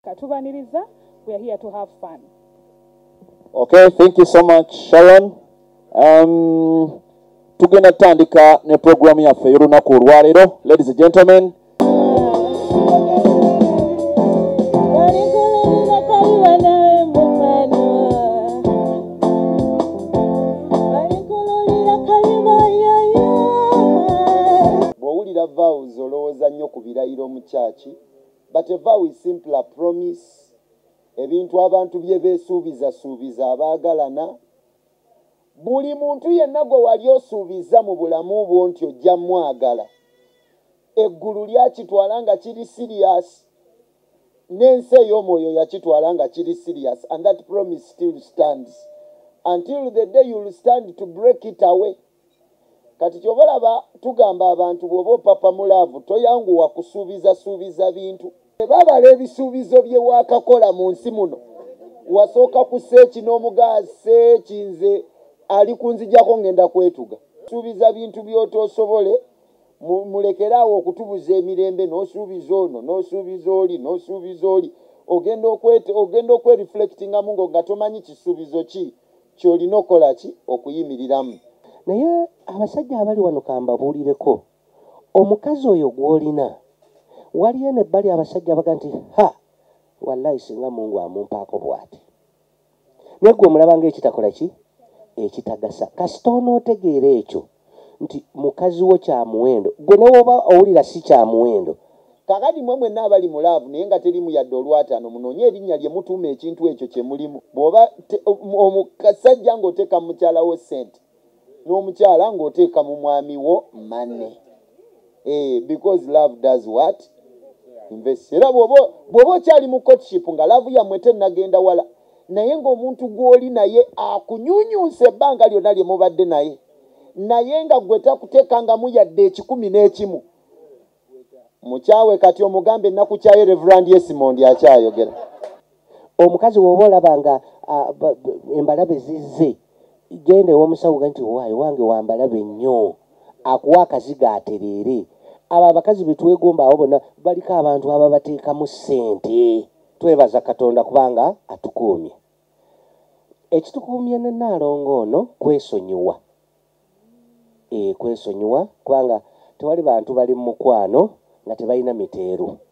katubaniriza. We are here to have fun. Okay, thank you so much, Sharon. Tugenda tandika ne program yaffe y'olunaku olwaleero. Ladies and gentlemen, bw'owulira vows olowooza nnyo ku birayiro mu kyaki, but a vow is simply a promise. Ebintu abantu bye beesuubiza abaagalana. Buli muntu yenna gwe wali osuubiza mu bulamu bwo nti ojja mwagala, eggulu lyakitwala nga kiri serious, n'ensi ey'omwoyo yakitwala nga kiri serious, and that promise still stands until the day you will stand to break it away. Kati ky'oba olaba tugamba abantu bw'oba opapa mu laavu toyanguwa kusuubiza bintu. Babala ebisuubizo bye waakakola mu nsi muno, wasooka kuseeki n'omugaase ekinze ali kunzijjako ngenda kwetuga. Suubiza bintu by'otoosobole, mulekeraawo okutubuza emirembe, n'osuubiza ono, n'osuubiza oli. Ogenda okwereflectingamu nga tomanyi kisuubizo ki ky'olina okola ki okuyimiriramu. Naye abasajja abali wano kambabuulireko, omukazi oyo gw'olina, waliyo n'ebbali abasajja baga nti wallahi singa Mungu amumpaako bw'ati. Naye gwe omulaba ng'ekitakola ki? Ekitagasa. Kasita onootegeera ekyo nti mukazi wo kya muwendo, gwe newoba owulira si kya muwendo. Kakati mwe mwenna abali mu laavu naye nga terimu yadde olwataano, munoonye erinnya lye mutuuma ekintu ekyo kye mulimu. Bw'oba omukasajja ng'oteeka mu mukyala wo ssente, n'omukyala ng'oteeka mu mwami wo money. Because love does what? Invest. Era bw'oba okyali mu courtship nga laavu yammwe tennagenda wala, naye ng'omuntu gw'oli naye akunyunyunsa ebbanga lyonna lye mubadde naye nga gwe takuteekangamu yadde 11, mukyawe kati omugambe ennaku kyayo Reverend Yesimond akyayogera. Omukazi w'oba olaba nga embalabe zizze, genda ew'omusawo nti wange wambalabe nnyo, akuwa akaziga atereere. Abo abakazi be twegomba abo bonna baliko abantu ababateekamu ssente. Twebaza Katonda kubanga atukuumye. Ekitukuumye ne Nnaalongo ono kwesonyiwa. Kwesonyiwa kubanga tewali bantu bali mu mukwano nga tebalina miteeru.